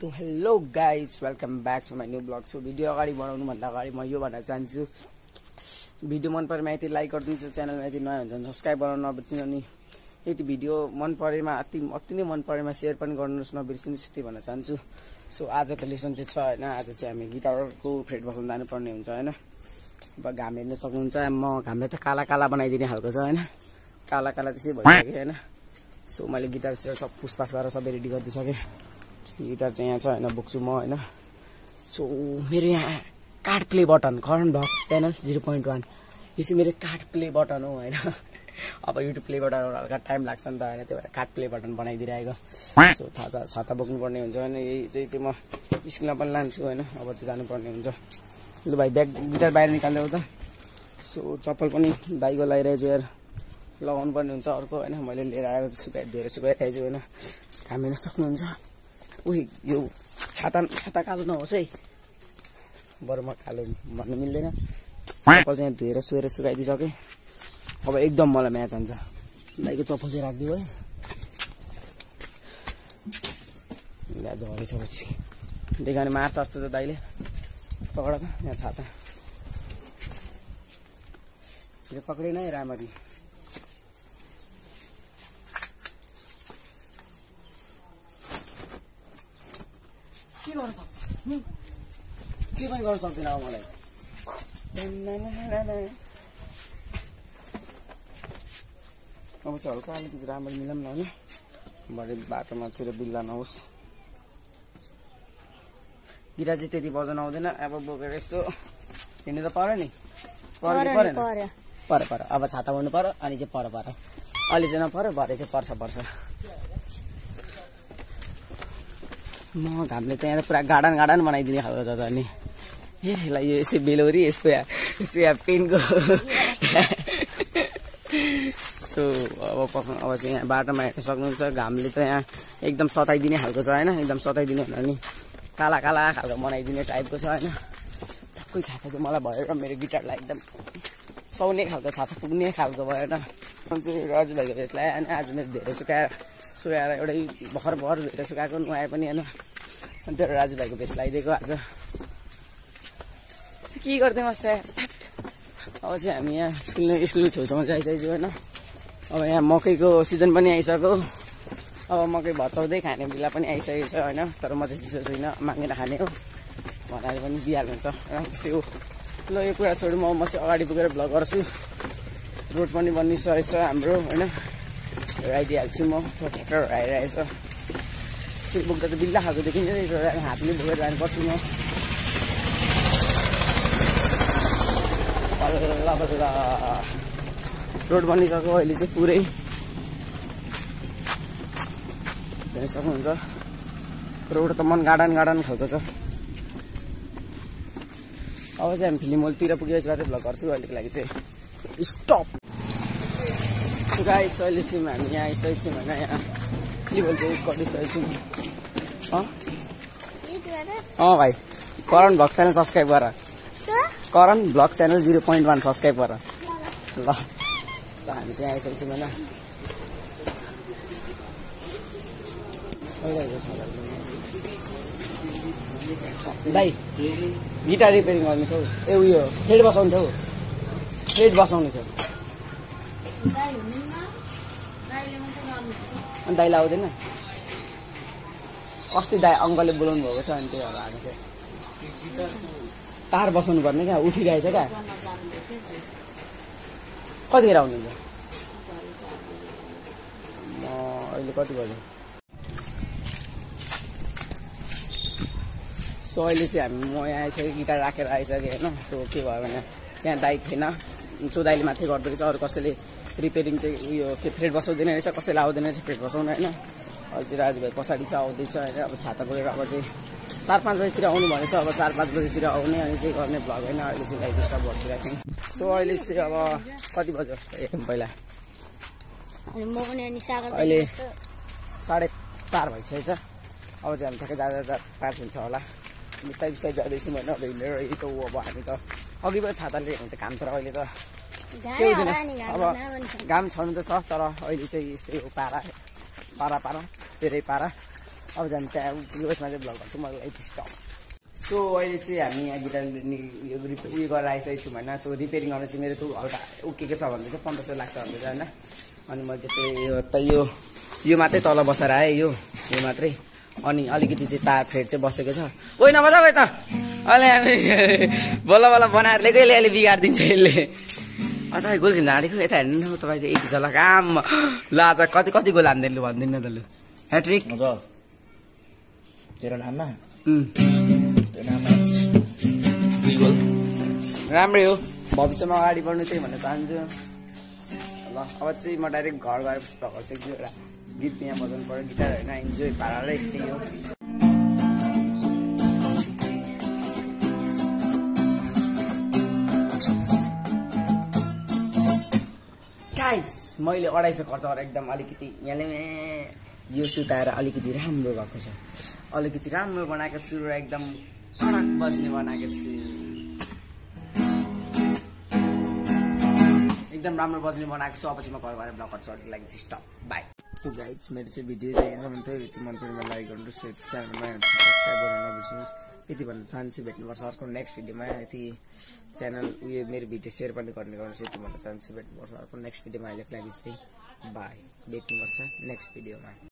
तो hello guys welcome back to my new blog. So video अगाडि बनाउनुभन्दा अगाडि म यो भन्न चाहन्छु, भिडियो मन परेमा यति लाइक गरिदिन्छु, च्यानलमा यति नयाँ हुन्छ सब्सक्राइब गर्न नबिर्सिनु, अनि यति भिडियो मन परेमा अति नै मन परेमा सेयर पनि गर्नुहोस् नबिर्सिनुहोस्, यति भन्न चाहन्छु। सो आजको लेसन चाहिँ छ होइन, आज चाहिँ हामी गिटारको फ्रेट बसाउन जानुपर्ने हुन्छ होइन। अब घाम हेर्न सक्नुहुन्छ, म घामले त काला काला बनाइदिने खालको छ होइन, काला काला त्यसै भइसक्यो होइन। सो मैले गिटार सिटार सब पुसपास गरेर सबै रेडी गरिदिइसकेँ। गिटार चाहिँ यहाँ छ होइन, बोक्छु म होइन। सो मेरो यहाँ card play button Karan blog channel 0.1 यो चाहिँ मेरो कार्ड प्ले बटन हो होइन। अब युट्युब प्ले बटन हल्का टाइम लाग्छ नि त होइन, त्यही भएर कार्ड प्ले बटन बनाइदिइरहेको। सो थाहा छ, छाता बोक्नुपर्ने हुन्छ होइन, यही चाहिँ म स्कुलमा पनि लान्छु होइन। अब चाहिँ जानुपर्ने हुन्छ। लु भाइ ब्याग गिटार बाहिर निकाल्दै त। सो चप्पल पनि दाइको लगाइरहेछु यार, लगाउनु पर्ने हुन्छ अर्को होइन। मैले लिएर आएको धेरै सुकाइरहेको छु होइन, घाम हेर्न सक्नुहुन्छ। उही यो छाता कालो नहोस् है, बरु म कालो भन्नु मिल्दैन। चप्पल चाहिँ धोएर सोएर सुकाइदिइसकेँ। अब एकदम मलाई म्याच हान्छ। दाइको चप्पल चाहिँ राखिदियो है, झरेछ पछि देखाउने मार्छ जस्तो छ दाइले। पक्ड त यहाँ छाता छिटो पक्रेन है राम्ररी। के गर्न सक्छ, के पनि गर्न सक्दैन अब मलाई। अब चाहिँ हल्का अलिकति राम्ररी मिलाउँ न होइन, भरे बाटोमा तिर बिल्ला नहोस्। गिटार चाहिँ त्यति बजाउन आउँदैन, अब बोकेर यस्तो हिँड्नु त पर्यो नि, परेन पर अब छाता भन्नु पर्यो, अनि चाहिँ पर अलि चाहिँ नपर्यो, भरे चाहिँ पर्छ। म घामले त यहाँ पुरा गार्डन बनाइदिने खालको छ त। अनि यसलाई यो यसै बेलोरी यसको यहाँ पेनको। सो अब चाहिँ यहाँ बाटोमा हेर्न सक्नुहुन्छ, घामले त यहाँ एकदम सताइदिने खालको छ होइन, एकदम सताइदिने भने काला खालको बनाइदिने टाइपको छ होइन। टक्कै छाता चाहिँ मलाई भयो र मेरो गिटारलाई एकदम सुहाउने खालको छाता पुग्ने खालको भयो होइन। चाहिँ राजु भाइको भेष लगायो अनि आज मेरो धेरै सुकाएर एउटै भर्खर धेरै सुकाएको नुहाए पनि होइन। अनि त्यो राजु भाइको भेष लगाइदिएको आज। के गर्दै बस्छ। अब चाहिँ हामी यहाँ स्कुल छेउछाउमा चाहिँ आइसकेको होइन। अब यहाँ मकैको सिजन पनि आइसक्यो, अब मकै भचाउँदै खाने बेला पनि आइसकेको छ होइन। तर म चाहिँ चिसो छुइनँ, मागेर खाने हो भनेर पनि दिइहाल्नुहुन्छ त्यस्तै हो। ल यो कुरा छोडौँ, म चाहिँ अगाडि पुगेर भ्लग गर्छु। रोड पनि बनिसकेको छ हाम्रो होइन, आइदिइहाल्छु म। ट्र्याक्टर आइरहेछ, यसरी बोक्दा त बिल्ला खालको देखिन्छ, हातले बोकेर जानुपर्छु म। रोड बनिसक्यो अहिले चाहिँ पुरै हेर्न सक्नुहुन्छ। रोड त मन गार्डन खालको छ। अब चाहिँ हामी फिल्म हलतिर पुगेपछि मात्रै भ्लग गर्छु, अहिलेको लागि चाहिँ स्टप। गाइस अहिले चाहिँ हामी यहाँ आइसकेको छौँ होइन, यहाँ फिल्म हल चाहिँ गरिसकेको छौँ। भाइ करन भ्लग च्यानल सब्सक्राइब गर, करन भ्लग च्यानल 0.1 सब्सक्राइब गर ल। हामी चाहिँ आइसकेको छौँ होइन। दाइ गिटार रिपेयरिङ गर्ने थियो, उयो हेड बसाउनु थियो, हेड बसाउने थियो। अनि दाइलाई आउँदैन, अस्ति दाइ अङ्कलले बोलाउनु भएको थियो, अनि त्यही भएर आएको थियो। तार बसाउनु पर्ने क्या, उठिरहेछ क्या। कतिखेर आउनुहुन्छ? म अहिले कति बज्यो? सो अहिले चाहिँ म यहाँ आइसकेँ, गिटार राखेर आइसकेँ होइन। त्यो के भयो भने त्यहाँ दाइ थिएन, त्यो दाइले माथि गर्दो रहेछ, अरू कसैले रिपेयरिङ चाहिँ उयो के फ्रेट बसाउँदैन रहेछ, कसैले आउँदैन रहेछ फ्रेट बसाउनु होइन। अहिले चाहिँ राजु भाइ पछाडि चाहिँ आउँदैछ होइन। अब छाता बोकेर अब चाहिँ 4-5 बजीतिर आउनु भनेछ, अब 4-5 बजीतिर आउने अनि चाहिँ गर्ने भ्लग होइन। अहिले चाहिँ गाइस स्टप गरिदिरहेको छौँ। सो अहिले चाहिँ अब कति बज्यो एकदम पहिला, अहिले 4:30 भइसकेछ। अब चाहिँ हामी ठ्याक्कै जाँदा 5 हुन्छ होला। बिस्तारै जाँदैछौँ होइन। अब हिँडेर यही त अब हामी त अघि पनि छाता लिएको त घाम, तर अहिले त के हुँदैन। अब घाम छनु त छ, तर अहिले चाहिँ यस्तै हो, पारा धेरै पारा। अब जानु त्यहाँ उसमा चाहिँ ब्लग गर्छु मलाई यति स्टप। सो अहिले चाहिँ हामी यहाँ गिटार उयो गरेर आइसकेको छौँ होइन। त्यो रिपेयरिङ गर्नु चाहिँ मेरो त्यो हल्का उकेको छ भन्दै चाहिँ 1500 लाग्छ भन्दै होइन। अनि मैले चाहिँ यो मात्रै तल बसेर आएँ यो मात्रै। अनि अलिकति चाहिँ तार फ्रेड चाहिँ बसेको छ। ओइ नबजा भाइ त अहिले हामी बल्ल बल्ल बनाएर लिएको यसले बिगारिदिन्छ यसले। तपाईँ गोल खेल्न आँटेको यता हेर्नु न तपाईँको एक झलक आम ल आज कति गोल हान्दैन लु भनिदिनु न त लु। ह्याट्रिक तेरो नाममा राम्रै हो। भविष्यमा अगाडि बढ्नु त्यही भन्न चाहन्छु। ल अब चाहिँ म डाइरेक्ट घर गएर घर सक्छु एउटा गीत यहाँ बजाउनु पऱ्यो गिटार होइन इन्जोय पाराले त्यही हो। गाइस मैले 250 खर्च गरेर एकदम अलिकति यहाँले यो सुताएर अलिकति राम्रो भएको छ। अलिकति राम्रो बनाएको छु र एकदम खडक बज्ने बनाएको छु। एकदम राम्रो बज्ने बनाएको छु। अब चाहिँ म घर गएर ब्लग गर्छु। अलिक लागि स्टप बाई। तो गाइस मेरो चाहिँ भिडियो चाहिँ हेर्नु थियो यति मन परेमा लाइक गर्नुहोस् च्यानलमा सब्स्क्राइब गर्न नबिर्सिनुहोस् यति भन्न चाहन्छु। भेट्नुपर्छ अर्को नेक्स्ट भिडियोमा। यति च्यानल उयो मेरो भिडियो सेयर पनि गर्ने गर्नुहोस् यति भन्न चाहन्छु। भेट्नुपर्छ अर्को नेक्स्ट भिडियोमा। अहिलेको लागि चाहिँ बाई। भेट्नुपर्छ नेक्स्ट भिडियोमा।